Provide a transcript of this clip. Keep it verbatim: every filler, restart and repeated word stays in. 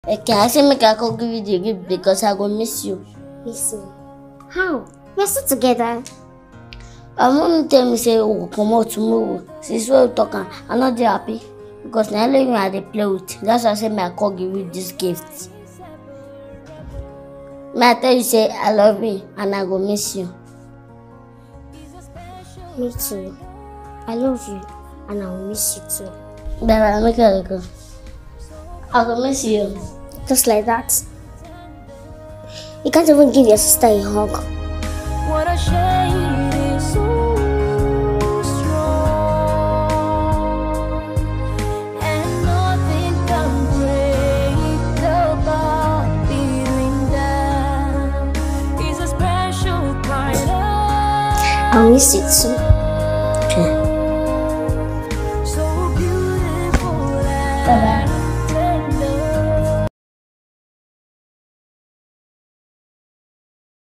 Okay, I say make I go give you the gift because I go miss you. Miss me? How? We're still together. I want to tell me say we go come out tomorrow. Since we talking, I'm not dey happy because now even I dey play with. That's why I say make I go give you this gift. May I tell you say I love you and I go miss you. Me too. I love you and I will miss you too. Baby, make it go. I go miss you. Just like that. You can't even give your sister a hug. What a shame is so strong, and nothing can break the bond between them. It's a special kind of. I'll miss you too.